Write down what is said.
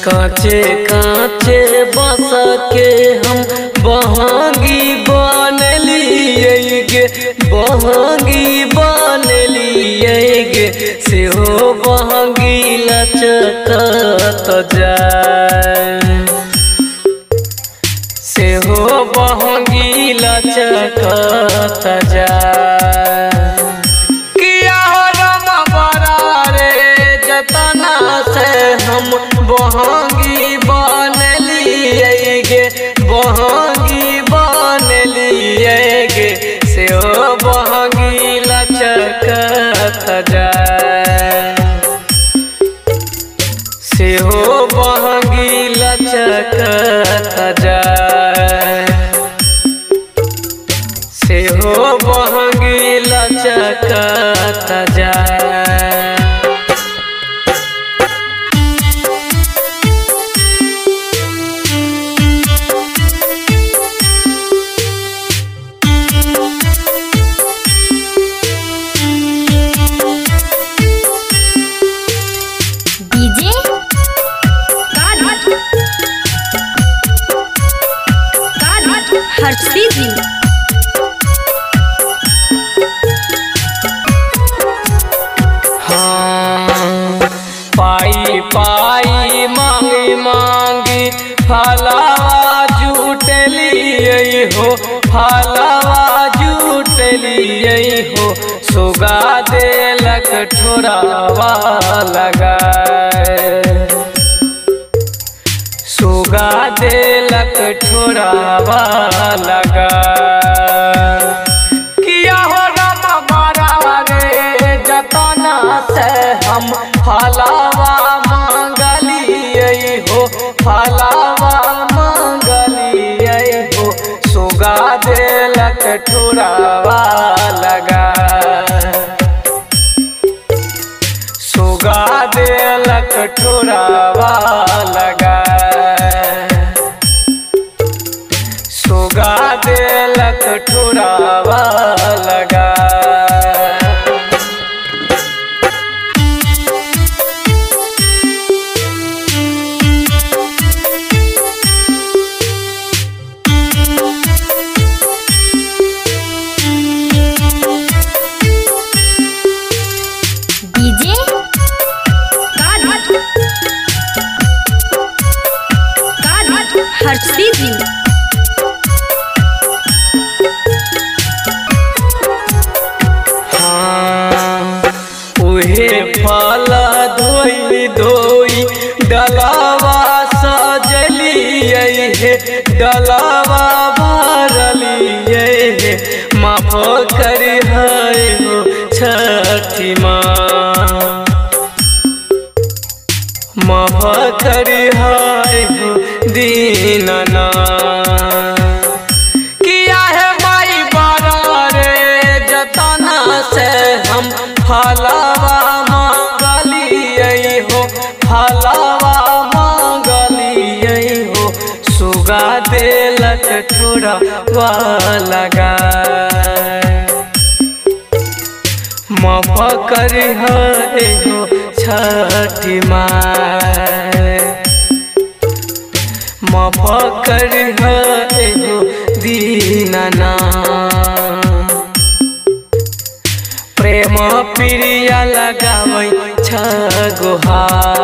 कांचे कांचे बस के हम बहांगी बन लिए गे, बहांगी बन लिए गे, से हो बहांगी लचकत जाए, से हो बहांगी लचकत जाए। किया हो रमा बड़ा रे जतना से हम बहांगी बन लिए गे, बहांगी बन लिए गे, से हो बहांगी लचकत जाए, से हो बहांगी लचकत जाए, से हो बहांगी लचकत जाए। हाँ पाई पाई मांगी मांगी फलावा झूठ लिए हो, फलावा झूठ लिए हो, सुगा देलक ठोरावा लगाए, सुगा देलक ठोरावा लगाए। किया हो रमा बड़ा रे जतना से हम फलावा मांगलिए हो, फलावा मांगलिए हो, सुगा देलक ठोरावा लगाए, सुगा देलक ठोरावा लगाए, सुगा देलक ठोरावा लगाए। हाँ उहे फल धोई धोई डलावा सजलिए हे, डलावा भरलिए हे, माफ करी है हो छठी माँ, माफ करी है हो दीननाथ। किया है माई बड़ा रे जतना से हम फलावा मांगलिए हो, फलावा मांगलिए हो, सुगा देलक ठोरावा लगाए, माफ करी है हो छठी माँ, माफ करी है हो दीननाथ। प्रेम प्रिया लगावै छ गुहार।